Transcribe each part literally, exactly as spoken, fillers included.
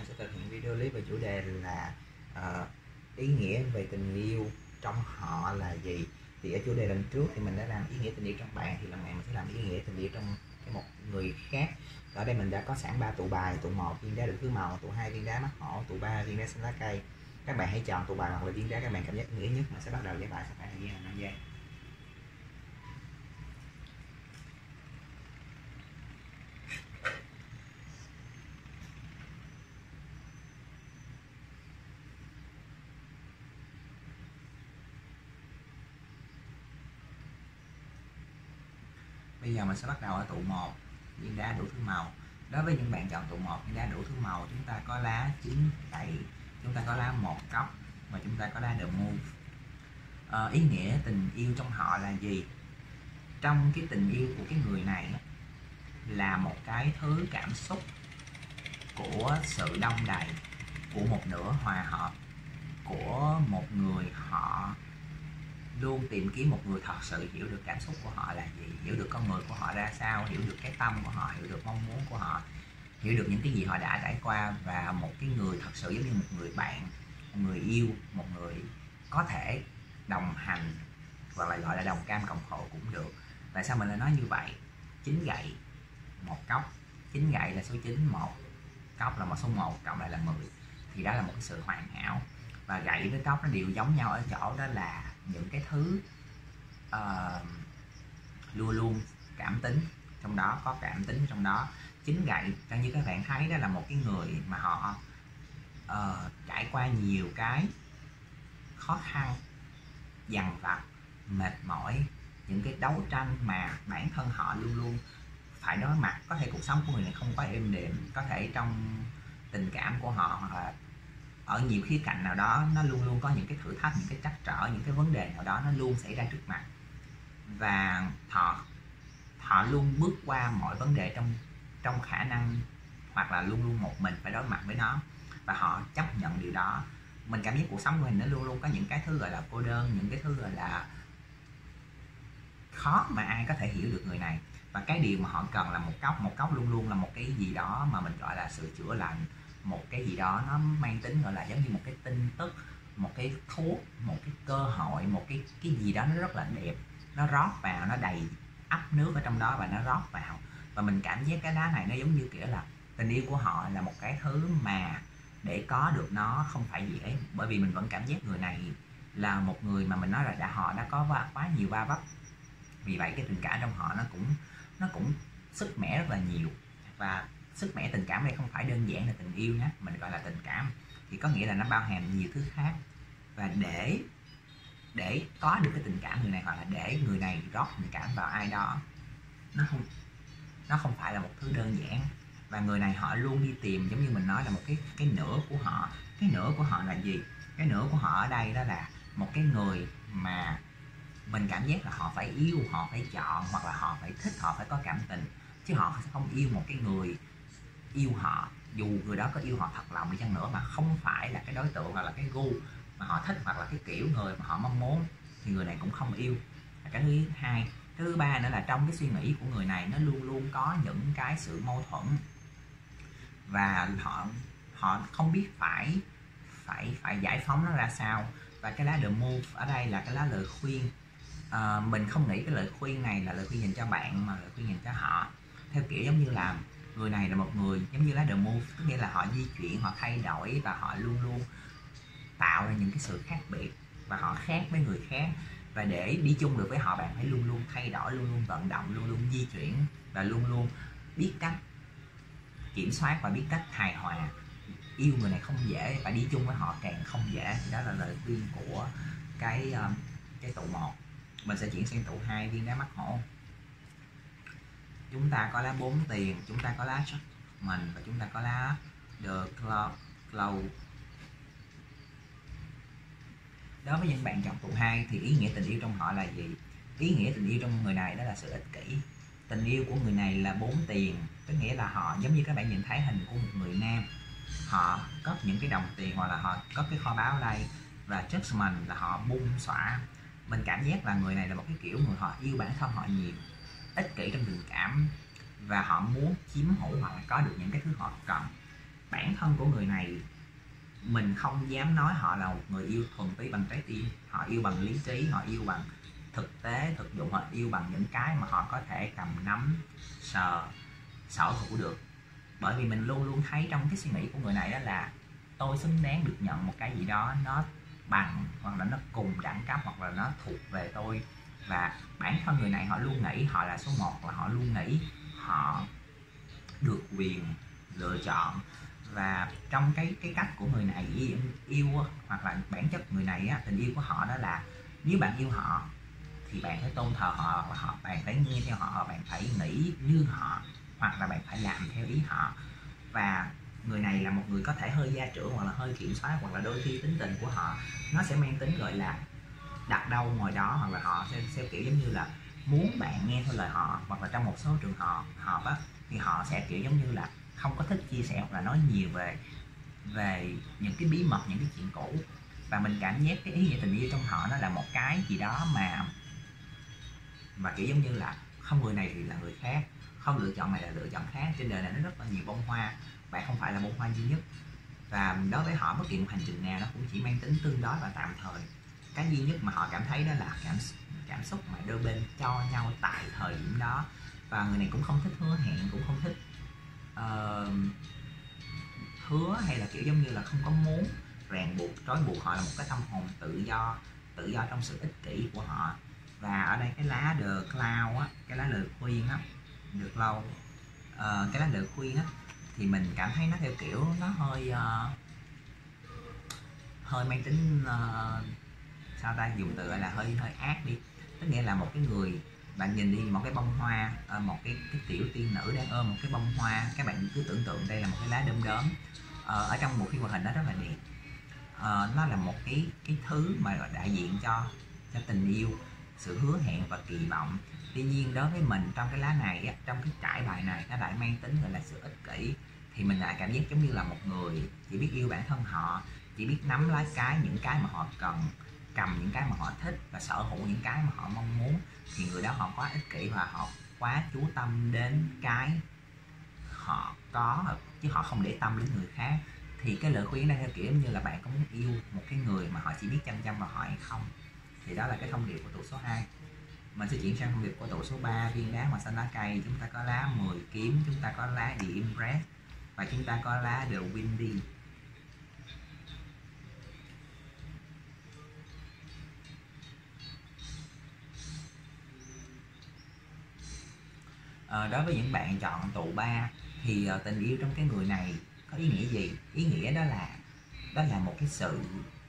sẽ thực hiện video clip về chủ đề là uh, ý nghĩa về tình yêu trong họ là gì. Thì ở chủ đề lần trước thì mình đã làm ý nghĩa tình yêu trong bạn, thì lần này mình sẽ làm ý nghĩa tình yêu trong cái một người khác. Ở đây mình đã có sẵn ba tụ bài: tụ một viên đá đủ thứ màu, tụ hai viên đá mắt hổ, tụ ba viên đá xanh lá cây. Các bạn hãy chọn tụ bài hoặc là viên đá các bạn cảm giác ý nghĩa nhất. Mình sẽ bắt đầu giải bài sau khoảng thời gian năm giây. Bây giờ mình sẽ bắt đầu ở tụ một, viên đá đủ thứ màu. Đối với những bạn chọn tụ một, viên đá đủ thứ màu, chúng ta có lá chín gậy, chúng ta có lá một cốc và chúng ta có lá The Move. À, ý nghĩa tình yêu trong họ là gì? Trong cái tình yêu của cái người này là một cái thứ cảm xúc của sự đông đầy, của một nửa hòa hợp, của một người họ luôn tìm kiếm một người thật sự hiểu được cảm xúc của họ là gì, hiểu được con người của họ ra sao, hiểu được cái tâm của họ, hiểu được mong muốn của họ, hiểu được những cái gì họ đã trải qua, và một cái người thật sự giống như một người bạn, một người yêu, một người có thể đồng hành hoặc là gọi là đồng cam cộng khổ cũng được. Tại sao mình lại nói như vậy? Chín gậy, một cốc, chín gậy là số chín, một cốc là một số một, cộng lại là mười, thì đó là một cái sự hoàn hảo. Và gậy với cốc nó đều giống nhau ở chỗ đó là những cái thứ uh, luôn luôn cảm tính, trong đó có cảm tính trong đó. Chín gậy cho như các bạn thấy đó là một cái người mà họ uh, trải qua nhiều cái khó khăn, dằn vặt, mệt mỏi, những cái đấu tranh mà bản thân họ luôn luôn phải đối mặt. Có thể cuộc sống của người này không có êm đềm, có thể trong tình cảm của họ hoặc là ở nhiều khía cạnh nào đó nó luôn luôn có những cái thử thách, những cái trắc trở, những cái vấn đề nào đó nó luôn xảy ra trước mặt, và họ họ luôn bước qua mọi vấn đề trong trong khả năng, hoặc là luôn luôn một mình phải đối mặt với nó, và họ chấp nhận điều đó. Mình cảm giác cuộc sống của mình nó luôn luôn có những cái thứ gọi là cô đơn, những cái thứ gọi là khó mà ai có thể hiểu được người này. Và cái điều mà họ cần là một cốc, một cốc luôn luôn là một cái gì đó mà mình gọi là sự chữa lành, một cái gì đó nó mang tính gọi là giống như một cái tin tức, một cái thuốc, một cái cơ hội, một cái cái gì đó nó rất là đẹp, nó rót vào, nó đầy ắp nước ở trong đó và nó rót vào. Và mình cảm giác cái đá này nó giống như kiểu là tình yêu của họ là một cái thứ mà để có được nó không phải dễ, bởi vì mình vẫn cảm giác người này là một người mà mình nói là đã họ đã có quá nhiều va vấp. Vì vậy cái tình cảm trong họ nó cũng nó cũng sức mẻ rất là nhiều. Và sức mẻ tình cảm đây không phải đơn giản là tình yêu nhé, mình gọi là tình cảm thì có nghĩa là nó bao hàm nhiều thứ khác. Và để để có được cái tình cảm người này, hoặc là để người này rót tình cảm vào ai đó, nó không nó không phải là một thứ đơn giản. Và người này họ luôn đi tìm, giống như mình nói là một cái cái nửa của họ. Cái nửa của họ là gì? Cái nửa của họ ở đây đó là một cái người mà mình cảm giác là họ phải yêu, họ phải chọn, hoặc là họ phải thích, họ phải có cảm tình, chứ họ sẽ không yêu một cái người yêu họ, dù người đó có yêu họ thật lòng đi chăng nữa, mà không phải là cái đối tượng hoặc là cái gu mà họ thích, hoặc là cái kiểu người mà họ mong muốn, thì người này cũng không yêu. Cái thứ hai. Cái thứ ba nữa là trong cái suy nghĩ của người này nó luôn luôn có những cái sự mâu thuẫn, và họ họ không biết phải phải phải giải phóng nó ra sao. Và cái lá The Move ở đây là cái lá lời khuyên. À, mình không nghĩ cái lời khuyên này là lời khuyên dành cho bạn, mà lời khuyên dành cho họ, theo kiểu giống như là người này là một người giống như lá The Move, tức nghĩa là họ di chuyển, họ thay đổi, và họ luôn luôn tạo ra những cái sự khác biệt, và họ khác với người khác. Và để đi chung được với họ, bạn phải luôn luôn thay đổi, luôn luôn vận động, luôn luôn di chuyển, và luôn luôn biết cách kiểm soát và biết cách hài hòa. Yêu người này không dễ, và đi chung với họ càng không dễ. Đó là lời khuyên của cái cái tụ một. Mình sẽ chuyển sang tụ hai, viên đá mắt hổ. Chúng ta có lá bốn tiền, chúng ta có lá mình, và chúng ta có lá The Cloud. Đối với những bạn chọn tụ hai thì ý nghĩa tình yêu trong họ là gì? Ý nghĩa tình yêu trong người này đó là sự ích kỷ. Tình yêu của người này là bốn tiền, tức nghĩa là họ giống như các bạn nhìn thấy hình của một người nam, họ cất những cái đồng tiền, hoặc là họ cất cái kho báu ở đây, và judgment là họ bung xõa. Mình cảm giác là người này là một cái kiểu người họ yêu bản thân họ nhiều, ích kỷ trong tình cảm, và họ muốn chiếm hữu hoặc là có được những cái thứ họ cần. bản thân của người này mình không dám nói họ là một người yêu thuần túy bằng trái tim. Họ yêu bằng lý trí, họ yêu bằng thực tế, thực dụng, họ yêu bằng những cái mà họ có thể cầm nắm, sờ, sở hữu được. Bởi vì mình luôn luôn thấy trong cái suy nghĩ của người này đó là tôi xứng đáng được nhận một cái gì đó nó bằng, hoặc là nó cùng đẳng cấp, hoặc là nó thuộc về tôi. Và bản thân người này họ luôn nghĩ họ là số một, là họ luôn nghĩ họ được quyền lựa chọn. Và trong cái cái cách của người này yêu, yêu hoặc là bản chất người này á, tình yêu của họ đó là nếu bạn yêu họ thì bạn phải tôn thờ họ, hoặc họ bạn phải nghe theo họ, bạn phải nghĩ như họ, hoặc là bạn phải làm theo ý họ. Và người này là một người có thể hơi gia trưởng, hoặc là hơi kiểm soát, hoặc là đôi khi tính tình của họ nó sẽ mang tính gọi là đặt đâu ngồi đó, hoặc là họ sẽ, sẽ kiểu giống như là muốn bạn nghe theo lời họ. Hoặc là trong một số trường hợp hợp á, thì họ sẽ kiểu giống như là không có thích chia sẻ hoặc là nói nhiều về về những cái bí mật, những cái chuyện cũ. Và mình cảm giác cái ý nghĩa tình yêu trong họ nó là một cái gì đó mà mà kiểu giống như là không người này thì là người khác, không lựa chọn này là lựa chọn khác. Trên đời này nó rất là nhiều bông hoa, bạn không phải là bông hoa duy nhất. Và đối với họ bất kỳ một hành trình nào nó cũng chỉ mang tính tương đối và tạm thời. Cái duy nhất mà họ cảm thấy đó là cảm cảm xúc mà đôi bên cho nhau tại thời điểm đó. Và người này cũng không thích hứa hẹn, cũng không thích uh, hứa, hay là kiểu giống như là không có muốn ràng buộc, trói buộc. Họ là một cái tâm hồn tự do, tự do trong sự ích kỷ của họ. Và ở đây cái lá The Cloud á, cái lá lời khuyên á, được lâu uh, cái lá lời khuyên á, thì mình cảm thấy nó theo kiểu nó hơi uh, hơi mang tính uh, sao ta, dùng từ gọi là hơi hơi ác đi. Tức nghĩa là một cái người, bạn nhìn đi một cái bông hoa, uh, một cái cái tiểu tiên nữ đang ôm một cái bông hoa. Các bạn cứ tưởng tượng đây là một cái lá đom đóm. uh, ở trong một phim hoạt hình đó rất là đẹp. Uh, nó là một cái cái thứ mà đại diện cho cho tình yêu, sự hứa hẹn và kỳ vọng. Tuy nhiên đối với mình trong cái lá này, trong cái trải bài này, nó lại mang tính gọi là sự ích kỷ. Thì mình lại cảm giác giống như là một người chỉ biết yêu bản thân họ, chỉ biết nắm lấy cái những cái mà họ cần, cầm những cái mà họ thích và sở hữu những cái mà họ mong muốn. Thì người đó họ quá ích kỷ và họ quá chú tâm đến cái họ có, chứ họ không để tâm đến người khác. Thì cái lời khuyên đây theo kiểu như là bạn có muốn yêu một cái người mà họ chỉ biết chăm chăm vào họ hay không. Thì đó là cái thông điệp của tủ số hai. Mình sẽ chuyển sang thông điệp của tủ số ba, viên đá màu xanh lá cây. Chúng ta có lá mười kiếm, chúng ta có lá The Empress, và chúng ta có lá The Windy. À, đối với những bạn chọn tụ ba thì uh, tình yêu trong cái người này có ý nghĩa gì? Ý nghĩa đó là đó là một cái sự,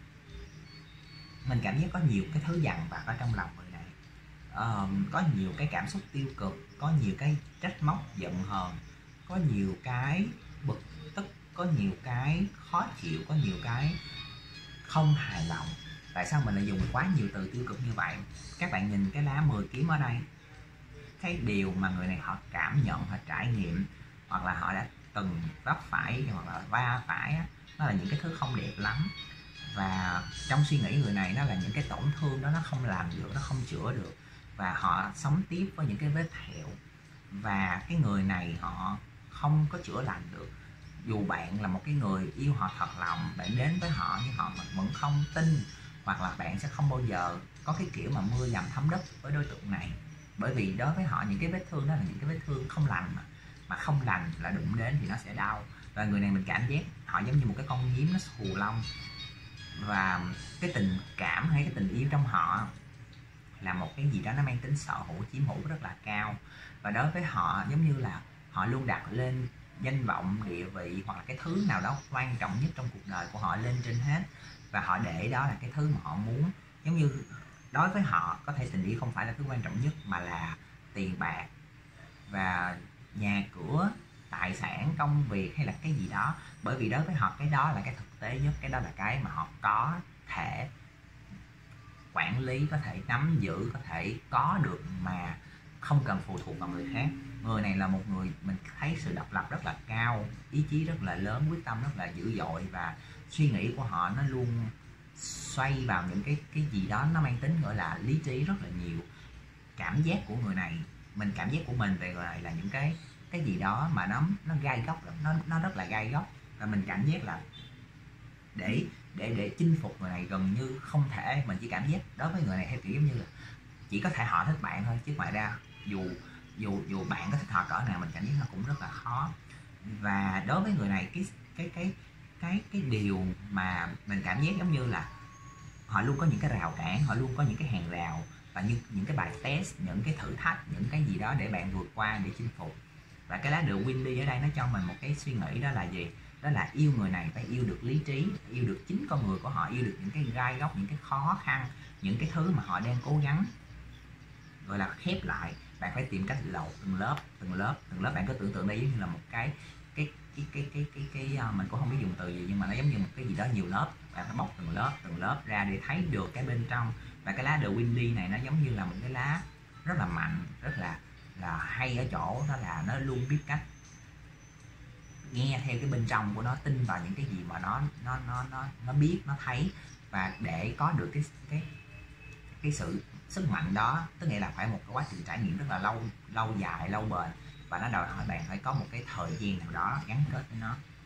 mình cảm giác có nhiều cái thứ dằn vặt ở trong lòng người này. Uh, có nhiều cái cảm xúc tiêu cực, có nhiều cái trách móc, giận hờn, có nhiều cái bực tức, có nhiều cái khó chịu, có nhiều cái không hài lòng. Tại sao mình lại dùng quá nhiều từ tiêu cực như vậy? Các bạn nhìn cái lá mười kiếm ở đây, cái điều mà người này họ cảm nhận, họ trải nghiệm, hoặc là họ đã từng vấp phải hoặc là va phải á, nó là những cái thứ không đẹp lắm. Và trong suy nghĩ người này nó là những cái tổn thương đó nó không làm được, nó không chữa được, và họ sống tiếp với những cái vết thẹo. Và cái người này họ không có chữa lành được. Dù bạn là một cái người yêu họ thật lòng, bạn đến với họ nhưng họ vẫn không tin, hoặc là bạn sẽ không bao giờ có cái kiểu mà mưa dầm thấm đất với đối tượng này. Bởi vì đối với họ những cái vết thương đó là những cái vết thương không lành, mà mà không lành là đụng đến thì nó sẽ đau. Và người này mình cảm giác họ giống như một cái con nhím nó xù lông. Và cái tình cảm hay cái tình yêu trong họ là một cái gì đó nó mang tính sở hữu, chiếm hữu rất là cao. Và đối với họ giống như là họ luôn đặt lên danh vọng, địa vị, hoặc là cái thứ nào đó quan trọng nhất trong cuộc đời của họ lên trên hết. Và họ để đó là cái thứ mà họ muốn. Giống như đối với họ có thể tình yêu không phải là thứ quan trọng nhất, mà là tiền bạc và nhà cửa, tài sản, công việc hay là cái gì đó. Bởi vì đối với họ cái đó là cái thực tế nhất, cái đó là cái mà họ có thể quản lý, có thể nắm giữ, có thể có được mà không cần phụ thuộc vào người khác. Người này là một người mình thấy sự độc lập rất là cao, ý chí rất là lớn, quyết tâm rất là dữ dội, và suy nghĩ của họ nó luôn xoay vào những cái cái gì đó nó mang tính gọi là lý trí rất là nhiều. Cảm giác của người này, mình cảm giác của mình về người này là những cái cái gì đó mà nó nó gai góc, nó nó rất là gai góc. và mình cảm giác là để để để chinh phục người này gần như không thể. Mình chỉ cảm giác đối với người này theo kiểu giống như là chỉ có thể họ thích bạn thôi, chứ ngoài ra dù dù dù bạn có thích họ cỡ nào mình cảm giác nó cũng rất là khó. Và đối với người này cái cái cái cái cái điều mà mình cảm giác giống như là họ luôn có những cái rào cản, họ luôn có những cái hàng rào và những những cái bài test, những cái thử thách, những cái gì đó để bạn vượt qua để chinh phục. Và cái lá được Windy ở đây nó cho mình một cái suy nghĩ, đó là gì? Đó là yêu người này phải yêu được lý trí, yêu được chính con người của họ, yêu được những cái gai góc, những cái khó khăn, những cái thứ mà họ đang cố gắng gọi là khép lại. Bạn phải tìm cách lột từng lớp từng lớp từng lớp. Bạn cứ tưởng tượng đây giống như là một cái cái cái cái cái cái cái, cái mình cũng không biết dùng từ gì, nhưng mà nó giống như một cái gì đó nhiều lớp. Bạn phải bóc từng lớp từng lớp ra để thấy được cái bên trong. Và cái lá The Windy này nó giống như là một cái lá rất là mạnh, rất là là hay ở chỗ đó là nó luôn biết cách nghe theo cái bên trong của nó, tin vào những cái gì mà nó nó nó nó nó biết, nó thấy. Và để có được cái cái cái sự sức mạnh đó, tức nghĩa là phải một cái quá trình trải nghiệm rất là lâu lâu dài lâu bền, và nó đòi hỏi bạn phải có một cái thời gian nào đó gắn kết với nó.